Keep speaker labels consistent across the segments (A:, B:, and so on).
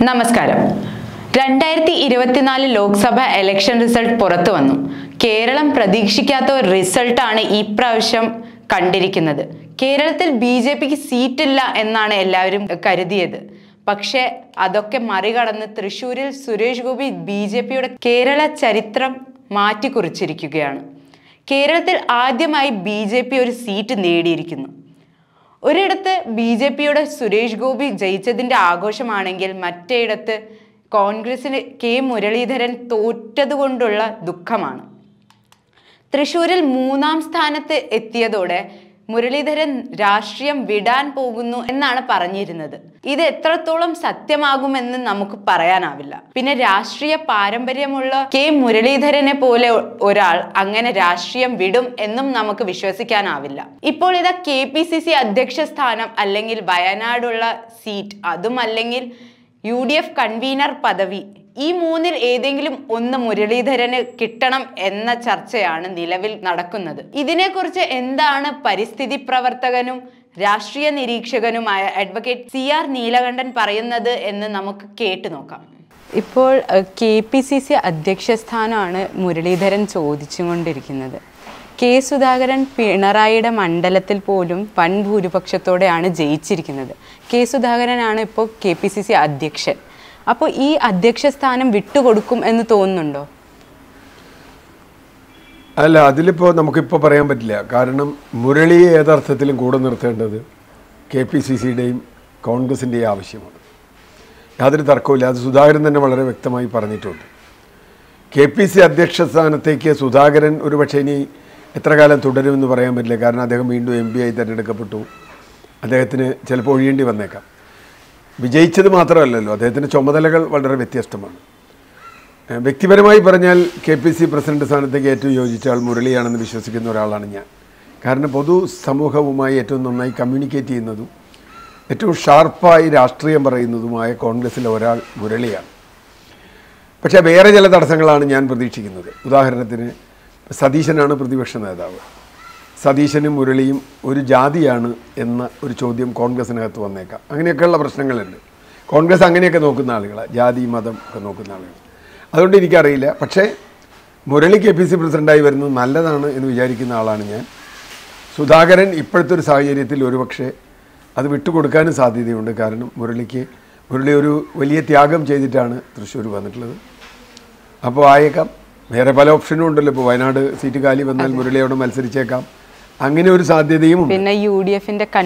A: നമസ്കാരം. 2024 Lok Sabha election result പുറത്തു വന്നു. കേരളം പ്രതീക്ഷിക്കാത്ത ഒരു റിസൾട്ടാണ് ഈ പ്രാവശ്യം കണ്ടിരിക്കുന്നത്. കേരളത്തിൽ BJPക്ക് സീറ്റില്ല എന്നാണ് എല്ലാവരും കരുതിയത്. പക്ഷേ അതൊക്കെ മറികടന്ന് തൃശ്ശൂരിൽ സുരേഷ് ഗോപി BJPയുടെ കേരള ചരിത്രം മാറ്റിക്കുറിച്ചിരിക്കുകയാണ്. കേരളത്തിൽ ആദ്യമായി BJP ഒരു സീറ്റ് നേടിയിരിക്കുന്നു. ഒരിടത്ത് BJPയുടെ സുരേഷ് ഗോപി ജയിച്ചതിൻ്റെ ആഘോഷമാണെങ്കിൽ മറ്റേയിടത്ത് കോൺഗ്രസിന് K മുരളീധരൻ തോറ്റതുകൊണ്ടുള്ള ദുഃഖമാണ്. തൃശ്ശൂരിൽ 3ാം സ്ഥാനത്ത് എത്തിയതോടെ മുരളീധരൻ രാഷ്ട്രീയം വിടാൻ പോകുന്നു എന്നാണ് പറഞ്ഞിരുന്നത്. ഇത് എത്രത്തോളം സത്യമാകുമെന്ന് നമുക്ക് പറയാനാവില്ല. പിന്നെ രാഷ്ട്രീയ പാരമ്പര്യമുള്ള K മുരളീധരനെ പോലെ ഒരാൾ അങ്ങനെ രാഷ്ട്രീയം വിടും എന്നും നമുക്ക് വിശ്വസിക്കാനാവില്ല. ഇപ്പോൾ ഇതാ KPCC അധ്യക്ഷ സ്ഥാനം അല്ലെങ്കിൽ വയനാടുള്ള സീറ്റ്, അതും അല്ലെങ്കിൽ UDF കൺവീനർ പദവി, ഈ മൂന്നിൽ ഏതെങ്കിലും ഒന്ന് മുരളീധരന് കിട്ടണം എന്ന ചർച്ചയാണ് നിലവിൽ നടക്കുന്നത്. ഇതിനെക്കുറിച്ച് എന്താണ് പരിസ്ഥിതി പ്രവർത്തകനും രാഷ്ട്രീയ നിരീക്ഷകനുമായ അഡ്വക്കേറ്റ് CR നീലകണ്ഠൻ പറയുന്നത് എന്ന് നമുക്ക് കേട്ടു നോക്കാം. ഇപ്പോൾ KPCC അധ്യക്ഷ സ്ഥാനമാണ് മുരളീധരൻ ചോദിച്ചുകൊണ്ടിരിക്കുന്നത്. K സുധാകരൻ പിണറായിയുടെ മണ്ഡലത്തിൽ പോലും വൻ ഭൂരിപക്ഷത്തോടെയാണ് ജയിച്ചിരിക്കുന്നത്. K സുധാകരനാണ് ഇപ്പോൾ KPCC അധ്യക്ഷൻ. അപ്പോൾ ഈ അധ്യക്ഷ സ്ഥാനം വിട്ടുകൊടുക്കും എന്ന് തോന്നുന്നുണ്ടോ?
B: അല്ല, അതിലിപ്പോൾ നമുക്കിപ്പോൾ പറയാൻ പറ്റില്ല. കാരണം മുരളിയെ യഥാർത്ഥത്തിലും കൂടെ നിർത്തേണ്ടത് KPCCയുടെയും കോൺഗ്രസിൻ്റെയും ആവശ്യമാണ്. യാതൊരു തർക്കവുമില്ല. അത് സുധാകരൻ തന്നെ വളരെ വ്യക്തമായി പറഞ്ഞിട്ടുണ്ട്. KPCC അധ്യക്ഷ സ്ഥാനത്തേക്ക് സുധാകരൻ ഒരുപക്ഷെ ഇനി എത്ര കാലം തുടരുമെന്ന് പറയാൻ പറ്റില്ല. കാരണം അദ്ദേഹം വീണ്ടും MP ആയി തിരഞ്ഞെടുക്കപ്പെട്ടു. അദ്ദേഹത്തിന് ചിലപ്പോൾ ഒഴിയേണ്ടി വന്നേക്കാം. വിജയിച്ചത് മാത്രമല്ലല്ലോ, അദ്ദേഹത്തിൻ്റെ ചുമതലകൾ വളരെ വ്യത്യസ്തമാണ്. വ്യക്തിപരമായി പറഞ്ഞാൽ KPCC പ്രസിഡന്റ് സ്ഥാനത്തേക്ക് ഏറ്റവും യോജിച്ച ആൾ മുരളിയാണെന്ന് വിശ്വസിക്കുന്ന ഒരാളാണ് ഞാൻ. കാരണം പൊതു സമൂഹവുമായി ഏറ്റവും നന്നായി കമ്മ്യൂണിക്കേറ്റ് ചെയ്യുന്നതും ഏറ്റവും ഷാർപ്പായി രാഷ്ട്രീയം പറയുന്നതുമായ കോൺഗ്രസ്സിലെ ഒരാൾ മുരളിയാണ്. പക്ഷേ വേറെ ചില തടസ്സങ്ങളാണ് ഞാൻ പ്രതീക്ഷിക്കുന്നത്. ഉദാഹരണത്തിന് സതീശനാണ് പ്രതിപക്ഷ നേതാവ്. സതീശനും മുരളിയും ഒരു ജാതിയാണ് എന്ന ഒരു ചോദ്യം കോൺഗ്രസിനകത്ത് വന്നേക്കാം. അങ്ങനെയൊക്കെയുള്ള പ്രശ്നങ്ങളുണ്ട്. കോൺഗ്രസ് അങ്ങനെയൊക്കെ നോക്കുന്ന ആളുകളാണ്, ജാതി മതം ഒക്കെ നോക്കുന്ന ആളുകൾ. അതുകൊണ്ട് എനിക്കറിയില്ല. പക്ഷേ മുരളി KPCC പ്രസിഡൻ്റായി വരുന്നത് നല്ലതാണ് എന്ന് വിചാരിക്കുന്ന ആളാണ് ഞാൻ. സുധാകരൻ ഇപ്പോഴത്തെ ഒരു സാഹചര്യത്തിൽ ഒരുപക്ഷെ അത് വിട്ടുകൊടുക്കാനും സാധ്യതയുണ്ട്. കാരണം മുരളി ഒരു വലിയ ത്യാഗം ചെയ്തിട്ടാണ് തൃശ്ശൂർ വന്നിട്ടുള്ളത്. അപ്പോൾ ആയേക്കാം. വേറെ പല ഓപ്ഷനും ഉണ്ടല്ലോ. ഇപ്പോൾ വയനാട് സീറ്റ് കാലി വന്നാൽ മുരളി അവിടെ മത്സരിച്ചേക്കാം. അങ്ങനെ ഒരു സാധ്യതയും ഉണ്ട്.
A: പിന്നെ UDF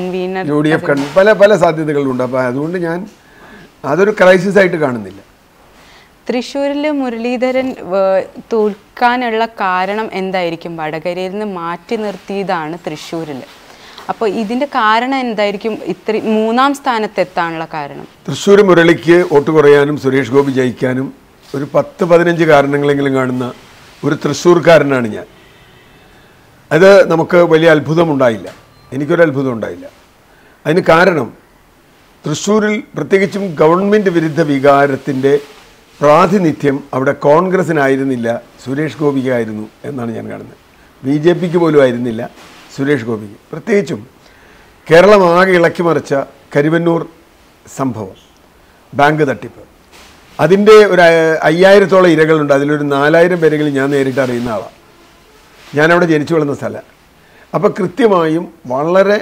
B: പല സാധ്യതകളുണ്ട്. അപ്പോൾ അതുകൊണ്ട് ഞാൻ അതൊരു ക്രൈസിസ് ആയിട്ട് കാണുന്നില്ല.
A: തൃശ്ശൂരിൽ മുരളീധരൻ തോൽക്കാനുള്ള കാരണം എന്തായിരിക്കും? വടകരയിൽ നിന്ന് മാറ്റി നിർത്തിയതാണ് തൃശ്ശൂരിൽ. അപ്പോൾ ഇതിൻ്റെ കാരണം എന്തായിരിക്കും? 3ാം സ്ഥാനത്തെത്താനുള്ള കാരണം?
B: തൃശ്ശൂർ മുരളിക്ക് വോട്ട് കുറയാനും സുരേഷ് ഗോപി ജയിക്കാനും ഒരു 10-15 കാരണങ്ങളെങ്കിലും കാണുന്ന ഒരു തൃശ്ശൂർക്കാരനാണ് ഞാൻ. അത് നമുക്ക് വലിയ അത്ഭുതമുണ്ടായില്ല. എനിക്കൊരു അത്ഭുതം ഉണ്ടായില്ല. അതിന് കാരണം തൃശ്ശൂരിൽ പ്രത്യേകിച്ചും ഗവൺമെൻറ് വിരുദ്ധ വികാരത്തിൻ്റെ പ്രാതിനിധ്യം അവിടെ കോൺഗ്രസിനായിരുന്നില്ല, സുരേഷ് ഗോപിക്കായിരുന്നു എന്നാണ് ഞാൻ കാണുന്നത്. BJPക്ക് പോലും ആയിരുന്നില്ല, സുരേഷ് ഗോപിക്ക്. പ്രത്യേകിച്ചും കേരളം ആകെ ഇളക്കിമറിച്ച കരുവന്നൂർ സംഭവം, ബാങ്ക് തട്ടിപ്പ്, അതിൻ്റെ ഒരു 5000-ഓളം ഇരകളുണ്ട്. അതിലൊരു 4000 പേരെങ്കിലും ഞാൻ നേരിട്ട് അറിയുന്ന ആളാണ്. ഞാനവിടെ ജനിച്ചു വളർന്ന സ്ഥലം. അപ്പോൾ കൃത്യമായും വളരെ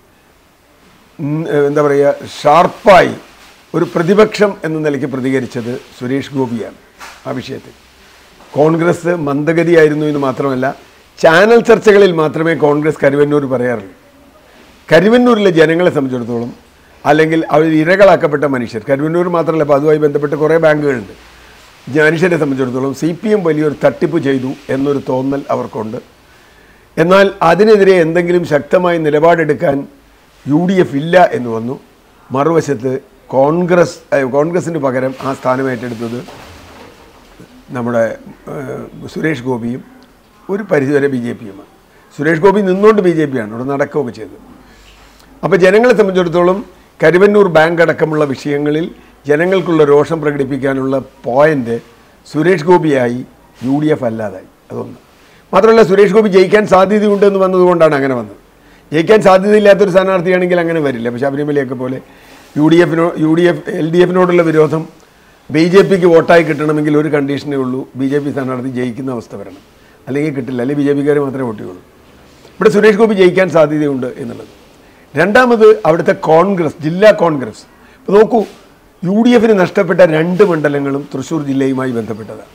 B: എന്താ പറയുക, ഷാർപ്പായി ഒരു പ്രതിപക്ഷം എന്ന നിലയ്ക്ക് പ്രതികരിച്ചത് സുരേഷ് ഗോപിയാണ് ആ വിഷയത്തിൽ. കോൺഗ്രസ് മന്ദഗതിയായിരുന്നു എന്ന് മാത്രമല്ല, ചാനൽ ചർച്ചകളിൽ മാത്രമേ കോൺഗ്രസ് കരുവന്നൂർ പറയാറുള്ളൂ. കരുവന്നൂരിലെ ജനങ്ങളെ സംബന്ധിച്ചിടത്തോളം, അല്ലെങ്കിൽ അവർ ഇരകളാക്കപ്പെട്ട മനുഷ്യർ, കരുവന്നൂർ മാത്രമല്ല, അപ്പോൾ അതുമായി ബന്ധപ്പെട്ട് കുറേ ബാങ്കുകളുണ്ട്, മനുഷ്യരെ സംബന്ധിച്ചിടത്തോളം CPM വലിയൊരു തട്ടിപ്പ് ചെയ്തു എന്നൊരു തോന്നൽ അവർക്കുണ്ട്. എന്നാൽ അതിനെതിരെ എന്തെങ്കിലും ശക്തമായ നിലപാടെടുക്കാൻ UDF ഇല്ല എന്ന് വന്നു. മറുവശത്ത് കോൺഗ്രസിന് പകരം ആ സ്ഥാനം ഏറ്റെടുത്തത് നമ്മുടെ സുരേഷ് ഗോപിയും ഒരു പരിധിവരെ BJPയുമാണ്. സുരേഷ് ഗോപി നിന്നുകൊണ്ട് BJPയാണ് അവിടെ നടക്കുകയൊക്കെ ചെയ്തത്. അപ്പോൾ ജനങ്ങളെ സംബന്ധിച്ചിടത്തോളം കരുവന്നൂർ ബാങ്ക് അടക്കമുള്ള വിഷയങ്ങളിൽ ജനങ്ങൾക്കുള്ള രോഷം പ്രകടിപ്പിക്കാനുള്ള പോയിന്റ് സുരേഷ് ഗോപിയായി, UDF അല്ലാതായി. അതൊന്ന് മാത്രമല്ല, സുരേഷ് ഗോപി ജയിക്കാൻ സാധ്യതയുണ്ടെന്ന് വന്നതുകൊണ്ടാണ് അങ്ങനെ വന്നത്. ജയിക്കാൻ സാധ്യതയില്ലാത്തൊരു സ്ഥാനാർത്ഥിയാണെങ്കിൽ അങ്ങനെ വരില്ല. പക്ഷേ ശബരിമലയൊക്കെ പോലെ LDFനോടുള്ള വിരോധം BJPക്ക് വോട്ടായി കിട്ടണമെങ്കിൽ ഒരു കണ്ടീഷനേ ഉള്ളൂ, BJP സ്ഥാനാർത്ഥി ജയിക്കുന്ന അവസ്ഥ വരണം, അല്ലെങ്കിൽ കിട്ടില്ല, അല്ലെങ്കിൽ BJPക്കാർ മാത്രമേ വോട്ട് ചെയ്യുള്ളൂ. ഇവിടെ സുരേഷ് ഗോപി ജയിക്കാൻ സാധ്യതയുണ്ട് എന്നുള്ളത്. രണ്ടാമത് അവിടുത്തെ കോൺഗ്രസ്, ജില്ലാ കോൺഗ്രസ്. ഇപ്പോൾ നോക്കൂ, UDFന് നഷ്ടപ്പെട്ട 2 മണ്ഡലങ്ങളും തൃശ്ശൂർ ജില്ലയുമായി ബന്ധപ്പെട്ടതാണ്.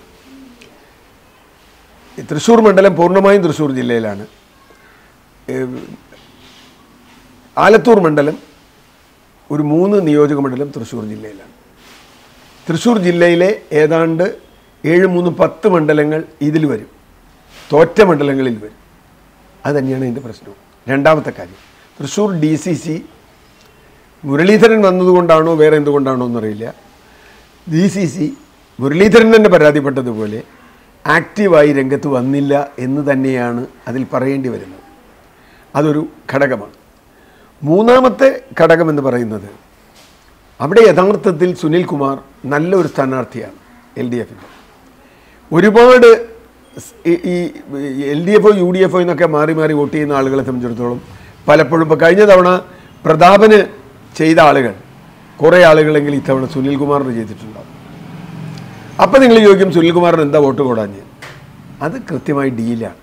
B: തൃശ്ശൂർ മണ്ഡലം പൂർണ്ണമായും തൃശ്ശൂർ ജില്ലയിലാണ്. ആലത്തൂർ മണ്ഡലം ഒരു 3 നിയോജക മണ്ഡലം തൃശ്ശൂർ ജില്ലയിലാണ്. തൃശ്ശൂർ ജില്ലയിലെ ഏതാണ്ട് 7, 3, 10 മണ്ഡലങ്ങൾ ഇതിൽ വരും, തോറ്റ മണ്ഡലങ്ങളിൽ വരും. അത് തന്നെയാണ് ഇതിൻ്റെ പ്രശ്നവും. രണ്ടാമത്തെ കാര്യം, തൃശ്ശൂർ DCC മുരളീധരൻ വന്നതുകൊണ്ടാണോ വേറെ എന്തുകൊണ്ടാണോ എന്നറിയില്ല, DCC മുരളീധരൻ തന്നെ പരാതിപ്പെട്ടതുപോലെ ആക്റ്റീവായി രംഗത്ത് വന്നില്ല എന്ന് തന്നെയാണ് അതിൽ പറയേണ്ടി വരുന്നത്. അതൊരു ഘടകമാണ്. മൂന്നാമത്തെ ഘടകമെന്ന് പറയുന്നത്, അവിടെ യഥാർത്ഥത്തിൽ സുനിൽ കുമാർ നല്ലൊരു സ്ഥാനാർത്ഥിയാണ് LDFൻ്റെ. ഒരുപാട് ഈ LDFO UDFO എന്നൊക്കെ മാറി മാറി വോട്ട് ചെയ്യുന്ന ആളുകളെ സംബന്ധിച്ചിടത്തോളം പലപ്പോഴും ഇപ്പോൾ കഴിഞ്ഞ തവണ പ്രതാപന് ചെയ്ത ആളുകൾ കുറേ ആളുകളെങ്കിൽ ഇത്തവണ സുനിൽ കുമാറിന് ചെയ്തിട്ടുണ്ടാവും. അപ്പം നിങ്ങൾ ചോദിക്കും സുനിൽകുമാറിന് എന്താ വോട്ട് കൂടാഞ്ഞ്? അത് കൃത്യമായി ഡീലാണ്.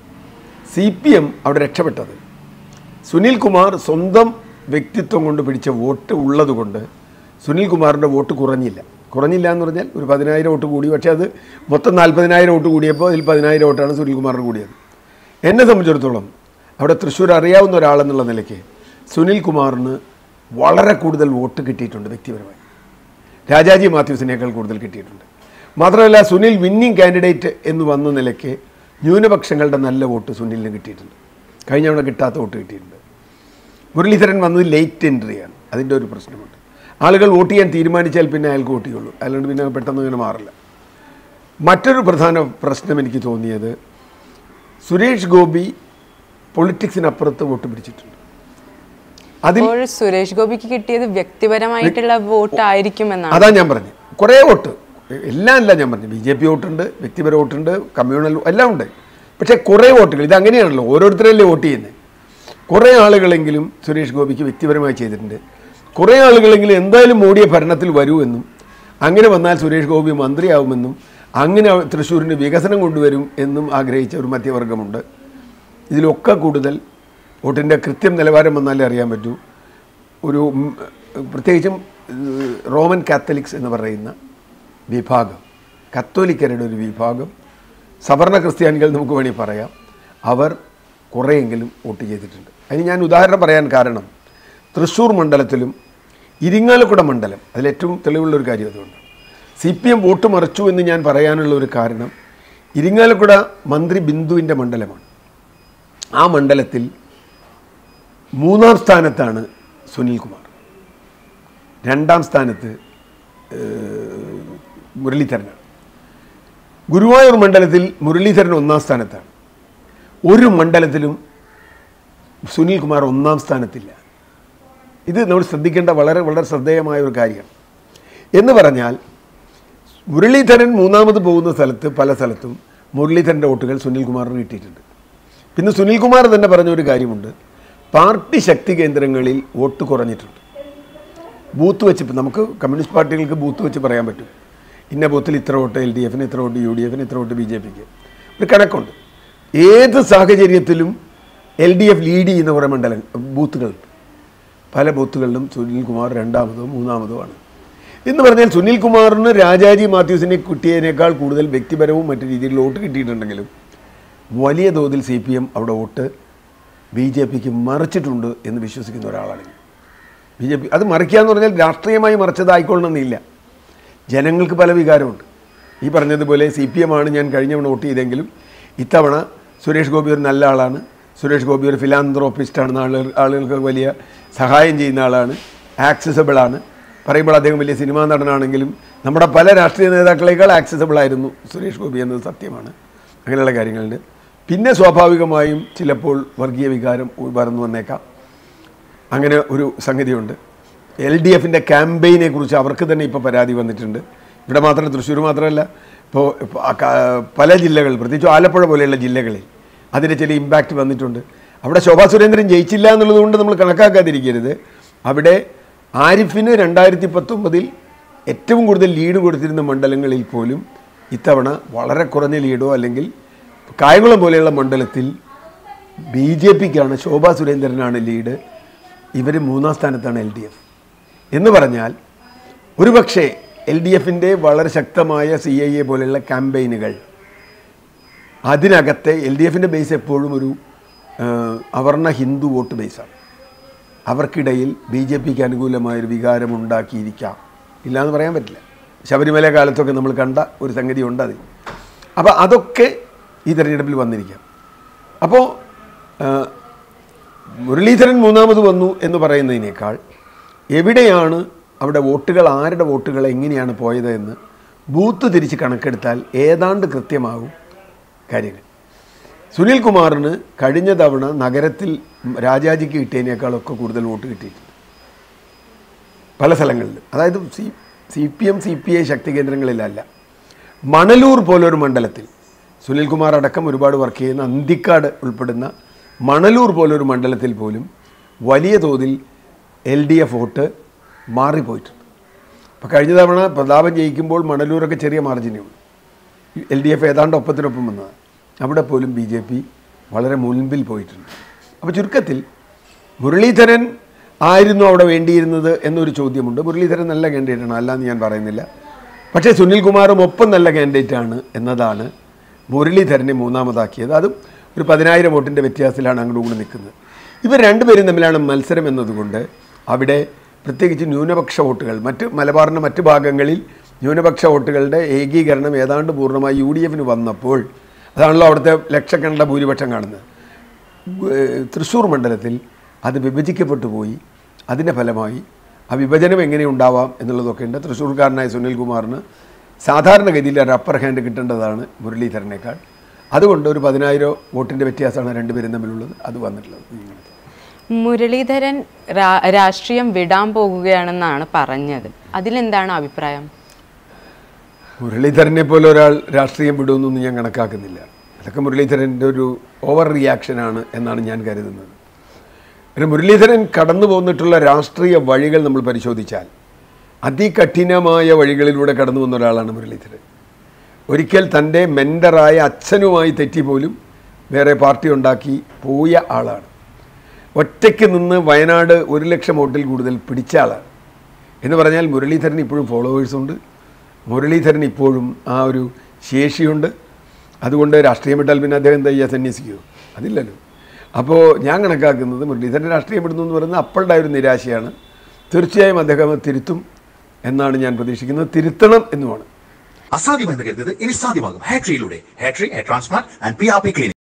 B: CPM അവിടെ രക്ഷപ്പെട്ടത്. സുനിൽ കുമാർ സ്വന്തം വ്യക്തിത്വം കൊണ്ട് പിടിച്ച വോട്ട് ഉള്ളത് കൊണ്ട് സുനിൽകുമാറിൻ്റെ വോട്ട് കുറഞ്ഞില്ല എന്ന് പറഞ്ഞാൽ ഒരു 10,000 വോട്ട് കൂടി. പക്ഷേ അത് മൊത്തം 40,000 വോട്ട് കൂടിയപ്പോൾ അതിൽ 10,000 വോട്ടാണ് സുനിൽകുമാറിന് കൂടിയത്. എന്നെ സംബന്ധിച്ചിടത്തോളം അവിടെ തൃശ്ശൂർ അറിയാവുന്ന ഒരാളെന്നുള്ള നിലയ്ക്ക് സുനിൽകുമാറിന് വളരെ കൂടുതൽ വോട്ട് കിട്ടിയിട്ടുണ്ട് വ്യക്തിപരമായി. രാജാജി മാത്യൂസിനേക്കാൾ കൂടുതൽ കിട്ടിയിട്ടുണ്ട്. മാത്രമല്ല സുനിൽ വിന്നിങ് കാൻഡിഡേറ്റ് എന്ന് വന്ന നിലയ്ക്ക് ന്യൂനപക്ഷങ്ങളുടെ നല്ല വോട്ട് സുനിലിന് കിട്ടിയിട്ടുണ്ട്. കഴിഞ്ഞ തവണ കിട്ടാത്ത വോട്ട് കിട്ടിയിട്ടുണ്ട്. മുരളീധരൻ വന്നത് ലേറ്റ് എൻട്രിയാണ്, അതിൻ്റെ ഒരു പ്രശ്നമുണ്ട്. ആളുകൾ വോട്ട് ചെയ്യാൻ തീരുമാനിച്ചാൽ പിന്നെ അയാൾക്ക് വോട്ട് ചെയ്യുള്ളൂ, അല്ലാണ്ട് പിന്നെ പെട്ടെന്ന് ഇങ്ങനെ മാറില്ല. മറ്റൊരു പ്രധാന പ്രശ്നം എനിക്ക് തോന്നിയത്, സുരേഷ് ഗോപി പൊളിറ്റിക്സിനപ്പുറത്ത് വോട്ട് പിടിച്ചിട്ടുണ്ട്. അതിൽ
C: സുരേഷ് ഗോപിക്ക് കിട്ടിയത് വ്യക്തിപരമായിട്ടുള്ള വോട്ട് ആയിരിക്കും എന്നാണ്.
B: അതാ ഞാൻ പറഞ്ഞു, കുറേ വോട്ട്, എല്ലാം അല്ല ഞാൻ പറഞ്ഞു, BJP വോട്ടുണ്ട്, വ്യക്തിപര വോട്ടുണ്ട്, കമ്മ്യൂണൽ എല്ലാം ഉണ്ട്. പക്ഷേ കുറേ വോട്ടുകൾ, ഇതങ്ങനെയാണല്ലോ, ഓരോരുത്തരല്ലേ വോട്ട് ചെയ്യുന്നത്. കുറേ ആളുകളെങ്കിലും സുരേഷ് ഗോപിക്ക് വ്യക്തിപരമായി ചെയ്തിട്ടുണ്ട്. കുറേ ആളുകളെങ്കിലും എന്തായാലും മോഡിയെ ഭരണത്തിൽ വരുമെന്നും അങ്ങനെ വന്നാൽ സുരേഷ് ഗോപി മന്ത്രിയാവുമെന്നും അങ്ങനെ തൃശ്ശൂരിന് വികസനം കൊണ്ടുവരും എന്നും ആഗ്രഹിച്ച ഒരു മധ്യവർഗമുണ്ട്. ഇതിലൊക്കെ കൂടുതൽ വോട്ടിൻ്റെ കൃത്യം നിലവാരം വന്നാലേ അറിയാൻ പറ്റൂ. ഒരു പ്രത്യേകിച്ചും റോമൻ കാത്തലിക്സ് എന്ന് പറയുന്ന വിഭാഗം, കത്തോലിക്കരുടെ ഒരു വിഭാഗം, സവർണ ക്രിസ്ത്യാനികൾ നമുക്ക് വേണമെങ്കിൽ പറയാം, അവർ കുറേയെങ്കിലും വോട്ട് ചെയ്തിട്ടുണ്ട്. അതിന് ഞാൻ ഉദാഹരണം പറയാൻ കാരണം, തൃശ്ശൂർ മണ്ഡലത്തിലും ഇരിങ്ങാലക്കുട മണ്ഡലം, അതിലേറ്റവും തെളിവുള്ളൊരു കാര്യം അതുകൊണ്ട് CPM വോട്ട് മറിച്ചു എന്ന് ഞാൻ പറയാനുള്ള ഒരു കാരണം, ഇരിങ്ങാലക്കുട മന്ത്രി ബിന്ദുവിൻ്റെ മണ്ഡലമാണ്. ആ മണ്ഡലത്തിൽ 3-ാം സ്ഥാനത്താണ് സുനിൽകുമാർ, 2-ാം സ്ഥാനത്ത് മുരളീധരനാണ്. ഗുരുവായൂർ മണ്ഡലത്തിൽ മുരളീധരൻ 1-ാം സ്ഥാനത്താണ്. ഒരു മണ്ഡലത്തിലും സുനിൽകുമാർ 1-ാം സ്ഥാനത്തില്ല. ഇത് നമ്മൾ ശ്രദ്ധിക്കേണ്ട വളരെ വളരെ ശ്രദ്ധേയമായ ഒരു കാര്യമാണ്. എന്ന് പറഞ്ഞാൽ മുരളീധരൻ 3-ാമത് പോകുന്ന സ്ഥലത്ത് പല സ്ഥലത്തും മുരളീധരൻ്റെ വോട്ടുകൾ സുനിൽകുമാറിന് കിട്ടിയിട്ടുണ്ട്. പിന്നെ സുനിൽകുമാർ തന്നെ പറഞ്ഞൊരു കാര്യമുണ്ട്, പാർട്ടി ശക്തി കേന്ദ്രങ്ങളിൽ വോട്ട് കുറഞ്ഞിട്ടുണ്ട്. ബൂത്ത് വെച്ച്, ഇപ്പം നമുക്ക് കമ്മ്യൂണിസ്റ്റ് പാർട്ടികൾക്ക് ബൂത്ത് വെച്ച് പറയാൻ പറ്റും, ഇന്ന ബൂത്തിൽ ഇത്ര വോട്ട് LDFന്, ഇത്ര വോട്ട് UDFന്, ഇത്ര വോട്ട് BJPക്ക്, ഒരു കണക്കുണ്ട്. ഏത് സാഹചര്യത്തിലും LDF ലീഡ് ചെയ്യുന്ന കുറേ ബൂത്തുകളുണ്ട്. പല ബൂത്തുകളിലും സുനിൽകുമാർ 2-ാമതോ 3-ാമതോ ആണ്. എന്ന് പറഞ്ഞാൽ സുനിൽകുമാറിന് രാജാജി മാത്യൂസിനെ കിട്ടിയതിനേക്കാൾ കൂടുതൽ വ്യക്തിപരവും മറ്റു രീതിയിലുള്ള വോട്ട് കിട്ടിയിട്ടുണ്ടെങ്കിലും വലിയ തോതിൽ CPM അവിടെ വോട്ട് BJPക്ക് മറിച്ചിട്ടുണ്ട് എന്ന് വിശ്വസിക്കുന്ന ഒരാളാണ്. BJP അത് മറിക്കുക എന്ന് പറഞ്ഞാൽ രാഷ്ട്രീയമായി മറിച്ചതായിക്കൊള്ളണമെന്നില്ല. ജനങ്ങൾക്ക് പല വികാരമുണ്ട്. ഈ പറഞ്ഞതുപോലെ CPM ആണ് ഞാൻ കഴിഞ്ഞ തവണ വോട്ട് ചെയ്തെങ്കിലും ഇത്തവണ സുരേഷ് ഗോപി ഒരു നല്ല ആളാണ്, സുരേഷ് ഗോപി ഒരു ഫിലാന്ത്രോപ്പിസ്റ്റാണെന്ന് ആളുകൾക്ക് വലിയ സഹായം ചെയ്യുന്ന ആളാണ്, ആക്സസബിളാണ്. പറയുമ്പോൾ അദ്ദേഹം വലിയ സിനിമാ നടനാണെങ്കിലും നമ്മുടെ പല രാഷ്ട്രീയ നേതാക്കളേക്കാൾ ആക്സസബിളായിരുന്നു സുരേഷ് ഗോപി എന്നത് സത്യമാണ്. അങ്ങനെയുള്ള കാര്യങ്ങളുണ്ട്. പിന്നെ സ്വാഭാവികമായും ചിലപ്പോൾ വർഗീയ വികാരം പറന്നു വന്നേക്കാം. അങ്ങനെ ഒരു സംഗതിയുണ്ട്. LDFൻ്റെ ക്യാമ്പയിനെ കുറിച്ച് അവർക്ക് തന്നെ ഇപ്പോൾ പരാതി വന്നിട്ടുണ്ട്. ഇവിടെ മാത്രമല്ല, തൃശ്ശൂർ മാത്രമല്ല, ഇപ്പോൾ പല ജില്ലകൾ, പ്രത്യേകിച്ച് ആലപ്പുഴ പോലെയുള്ള ജില്ലകളിൽ അതിൻ്റെ ചില ഇമ്പാക്റ്റ് വന്നിട്ടുണ്ട്. അവിടെ ശോഭാ സുരേന്ദ്രൻ ജയിച്ചില്ല എന്നുള്ളതുകൊണ്ട് നമ്മൾ കണക്കാക്കാതിരിക്കരുത്. അവിടെ ആരിഫിന് 2019 ഏറ്റവും കൂടുതൽ ലീഡ് കൊടുത്തിരുന്ന മണ്ഡലങ്ങളിൽ പോലും ഇത്തവണ വളരെ കുറഞ്ഞ ലീഡോ അല്ലെങ്കിൽ കായംകുളം പോലെയുള്ള മണ്ഡലത്തിൽ BJPക്കാണ്, ശോഭാ സുരേന്ദ്രനാണ് ലീഡ്. ഇവർ 3-ാം സ്ഥാനത്താണ് LDF. എന്ന് പറഞ്ഞാൽ ഒരുപക്ഷെ LDFിൻ്റെ വളരെ ശക്തമായ CIA പോലെയുള്ള ക്യാമ്പയിനുകൾ അതിനകത്തെ LDFിൻ്റെ ബേസ് എപ്പോഴും ഒരു അവർണ ഹിന്ദു വോട്ട് ബേസാണ്. അവർക്കിടയിൽ BJPക്ക് അനുകൂലമായൊരു വികാരം ഉണ്ടാക്കിയിരിക്കാം, ഇല്ലയെന്ന് പറയാൻ പറ്റില്ല. ശബരിമല കാലത്തൊക്കെ നമ്മൾ കണ്ട ഒരു സംഗതി ഉണ്ട് അതിൽ. അപ്പോൾ അതൊക്കെ ഈ തെരഞ്ഞെടുപ്പിൽ വന്നിരിക്കാം. അപ്പോൾ മുരളീധരൻ 3ാമത് വന്നു എന്ന് പറയുന്നതിനേക്കാൾ എവിടെയാണ് അവിടെ വോട്ടുകൾ, ആരുടെ വോട്ടുകൾ എങ്ങനെയാണ് പോയത് എന്ന് ബൂത്ത് തിരിച്ച് കണക്കെടുത്താൽ ഏതാണ്ട് കൃത്യമാകും കാര്യങ്ങൾ. സുനിൽ കുമാറിന് കഴിഞ്ഞ തവണ നഗരത്തിൽ രാജാജിക്ക് കിട്ടിയതിനേക്കാളൊക്കെ കൂടുതൽ വോട്ട് കിട്ടിയിട്ടുണ്ട് പല സ്ഥലങ്ങളിൽ. അതായത് CPM CPI ശക്തി കേന്ദ്രങ്ങളിലല്ല, മണലൂർ പോലൊരു മണ്ഡലത്തിൽ സുനിൽകുമാർ അടക്കം ഒരുപാട് വർക്ക് ചെയ്യുന്ന അന്തിക്കാട് ഉൾപ്പെടുന്ന മണലൂർ പോലൊരു മണ്ഡലത്തിൽ പോലും വലിയ തോതിൽ LDF വോട്ട് മാറിപ്പോയിട്ടുണ്ട്. അപ്പോൾ കഴിഞ്ഞ തവണ പ്രതാപൻ ജയിക്കുമ്പോൾ മണലൂരൊക്കെ ചെറിയ മാർജിനേ ഉള്ളൂ, LDF ഏതാണ്ട് ഒപ്പത്തിനൊപ്പം വന്നതാണ്. അവിടെ പോലും BJP വളരെ മുൻപിൽ പോയിട്ടുണ്ട്. അപ്പോൾ ചുരുക്കത്തിൽ മുരളീധരൻ ആയിരുന്നു അവിടെ വേണ്ടിയിരുന്നത് എന്നൊരു ചോദ്യമുണ്ട്. മുരളീധരൻ നല്ല കാൻഡിഡേറ്റാണ്, അല്ലാന്ന് ഞാൻ പറയുന്നില്ല. പക്ഷേ സുനിൽകുമാറും ഒപ്പം നല്ല കാൻഡിഡേറ്റാണ് എന്നതാണ് മുരളീധരനെ 3ാമതാക്കിയത്. അതും ഒരു 10,000 വോട്ടിൻ്റെ വ്യത്യാസത്തിലാണ് അങ്ങോട്ട് കൂടി നിൽക്കുന്നത്. ഇവർ രണ്ടുപേരും തമ്മിലാണ് മത്സരം എന്നതുകൊണ്ട് അവിടെ പ്രത്യേകിച്ച് ന്യൂനപക്ഷ വോട്ടുകൾ, മലബാറിൻ്റെ മറ്റ് ഭാഗങ്ങളിൽ ന്യൂനപക്ഷ വോട്ടുകളുടെ ഏകീകരണം ഏതാണ്ട് പൂർണ്ണമായി UDFന് വന്നപ്പോൾ, അതാണല്ലോ അവിടുത്തെ ലക്ഷക്കണക്കിന് ഭൂരിപക്ഷം കാണുന്നത്. തൃശ്ശൂർ മണ്ഡലത്തിൽ അത് വിഭജിക്കപ്പെട്ടു പോയി. അതിൻ്റെ ഫലമായി ആ വിഭജനം എങ്ങനെ ഉണ്ടാവാം എന്നുള്ളതൊക്കെ ഉണ്ട്. തൃശ്ശൂർക്കാരനായ സുനിൽകുമാറിന് സാധാരണഗതിയിൽ ഒരു അപ്പർ ഹാൻഡ് കിട്ടേണ്ടതാണ് മുരളീധരനേക്കാൾ. അതുകൊണ്ട് ഒരു 10,000 വോട്ടിൻ്റെ വ്യത്യാസമാണ് രണ്ടുപേരും തമ്മിലുള്ളത്. അത് വന്നിട്ടുള്ളത്.
C: മുരളീധരൻ രാഷ്ട്രീയം വിടാൻ പോകുകയാണെന്നാണ് പറഞ്ഞത്. അതിലെന്താണ് അഭിപ്രായം?
B: മുരളീധരനെ പോലെ ഒരാൾ രാഷ്ട്രീയം വിടുമെന്നൊന്നും ഞാൻ കണക്കാക്കുന്നില്ല. അതൊക്കെ മുരളീധരൻ്റെ ഒരു ഓവർ റിയാക്ഷനാണ് എന്നാണ് ഞാൻ കരുതുന്നത്. പിന്നെ മുരളീധരൻ കടന്നു പോന്നിട്ടുള്ള രാഷ്ട്രീയ വഴികൾ നമ്മൾ പരിശോധിച്ചാൽ അതികഠിനമായ വഴികളിലൂടെ കടന്നു വന്ന ഒരാളാണ് മുരളീധരൻ. ഒരിക്കൽ തൻ്റെ മെൻ്ററായ അച്ഛനുമായി തെറ്റിപ്പോലും വേറെ പാർട്ടി ഉണ്ടാക്കി പോയ ആളാണ്. ഒറ്റയ്ക്ക് നിന്ന് വയനാട് 1,00,000 വോട്ടിൽ കൂടുതൽ പിടിച്ച ആളാണ്. എന്ന് പറഞ്ഞാൽ മുരളീധരൻ ഇപ്പോഴും ഫോളോവേഴ്സുണ്ട്, മുരളീധരൻ ഇപ്പോഴും ആ ഒരു ശേഷിയുണ്ട്. അതുകൊണ്ട് രാഷ്ട്രീയം വിട്ടാൽ പിന്നെ അദ്ദേഹം എന്താ ചെയ്യുക, സന്യസിക്കുമോ? അതില്ലല്ലോ. അപ്പോൾ ഞാൻ കണക്കാക്കുന്നത് മുരളീധരൻ രാഷ്ട്രീയം വിടുന്നു എന്ന് പറയുന്നത് അപ്പോഴുണ്ടായ ഒരു നിരാശയാണ്. തീർച്ചയായും അദ്ദേഹം തിരുത്തും എന്നാണ് ഞാൻ പ്രതീക്ഷിക്കുന്നത്. തിരുത്തണം എന്നുമാണ്.
D: അസാധ്യമെന്ന് കരുതുന്നത് ഇനി സാധ്യമാകും. ഹാട്രിയിലൂടെ ഹാട്രി hair transplant and PRP clinic.